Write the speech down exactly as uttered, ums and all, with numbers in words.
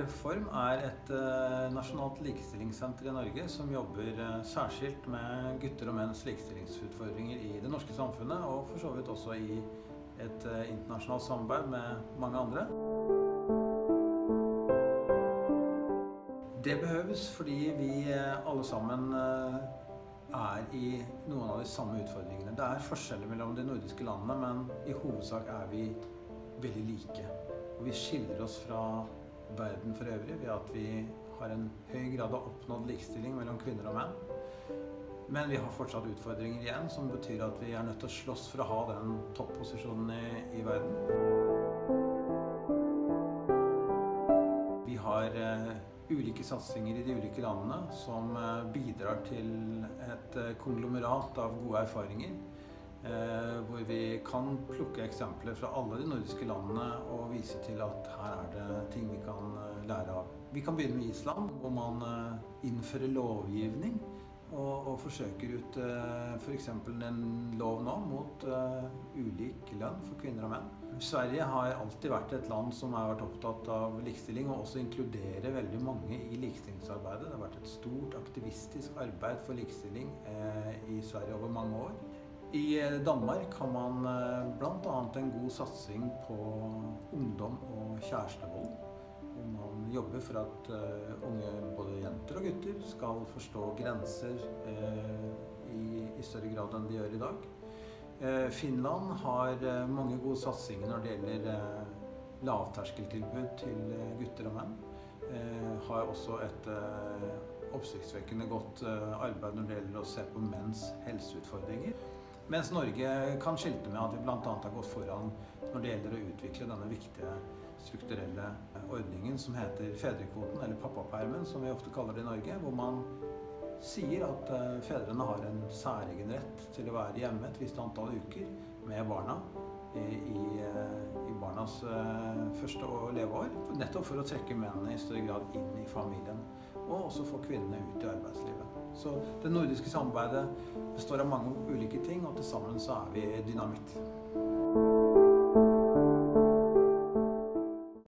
Reform er et nasjonalt likestillingssenter i Norge som jobber særskilt med gutter og menns likestillingsutfordringer i det norske samfunnet, og for så vidt også i et internasjonalt samarbeid med mange andre. Det behøves fordi vi alle sammen er i noen av de samme utfordringene. Det er forskjeller mellom de nordiske landene, men i hovedsak er vi veldig like. Og vi skiller oss fra verden for øvrig ved at vi har en høy grad av oppnådd likestilling mellom kvinner og menn. Men vi har fortsatt utfordringer igjen, som betyr at vi er nødt til å slåss for å ha den topposisjonen i, i verden. Vi har eh, ulike satsinger i de ulike landene som eh, bidrar til et eh, konglomerat av gode erfaringer, eh, hvor vi kan plukke eksempler fra alle de nordiske landene og vise til at her er det ting vi kan eh, lære av. Vi kan begynne med Island, hvor man eh, innfører lovgivning og, og forsøker ut eh, for eksempel en lov nå mot eh, ulik lønn for kvinner og menn. Sverige har alltid vært et land som har vært opptatt av likestilling, og også inkluderer veldig mange i likestillingsarbeidet. Det har vært et stort aktivistisk arbeid for likestilling eh, i Sverige over mange år. I eh, Danmark har man eh, blant annet en god satsing på ungdom og kjærestevold, hvor man jobber for at uh, unge, både jenter og gutter, skal forstå grenser uh, i, i større grad enn de gjør i dag. Uh, Finland har uh, mange gode satsinger når det gjelder uh, lavterskeltilbud til uh, gutter og menn. Uh, har også et uh, oppsiktsvekkende godt uh, arbeid når det gjelder å se på menns helseutfordringer. Mens Norge kan skilte med at vi blant annet har gått foran når det gjelder å utvikle denne viktige strukturelle ordningen som heter fedrekvoten, eller pappapermen, som vi ofte kaller det i Norge, hvor man sier at fedrene har en særegen rett til å være hjemme et visst antall uker med barna i, i, i barnas første leveår, nettopp for å trekke mennene i større grad inn i familien, og også få kvinnene ut i arbeidslivet. Så det nordiske samarbeidet består av mange ulike ting, og til sammen så er vi dynamitt.